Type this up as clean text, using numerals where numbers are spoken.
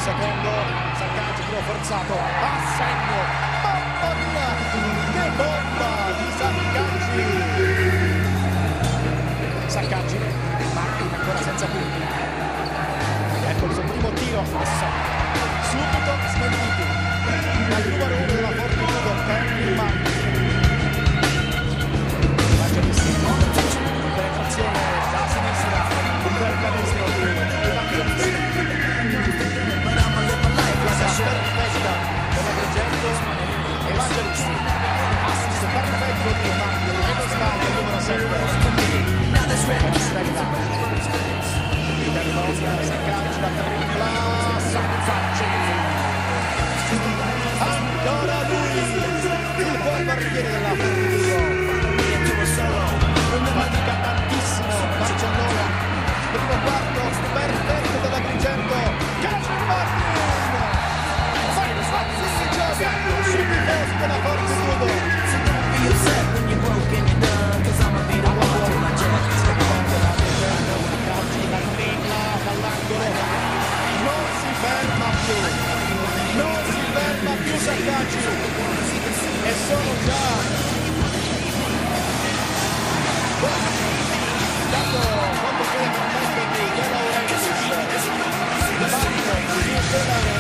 secondo, Saccaggi tiro forzato, a segno, mamma mia, che bomba di Saccaggi! Saccaggi, Martin ancora senza punti, ecco il suo primo tiro, subito smentiti dal numero 1 della Fortitudo, Henry Martin. Evangelissimo, penetrazione da sinistra, un bel canestro di Evangelissimo. Perfetta per l'Agrigento, Evangelissimo. Assist perfetto di Martin, e non sbaglia il numero 7. Estrella. Interroga, Saccaggi da tripla, Saccaggi. Ancora lui, il buon barriere della Fortitudo. Fatica tantissimo Barcellona, primo quarto perfetto dell'Agrigento, calcio di Martin, Fazziccio sui tifosi della Fortitudo. Non si ferma più Saccaggi e sono già quando poi a metterli De Laurentiis,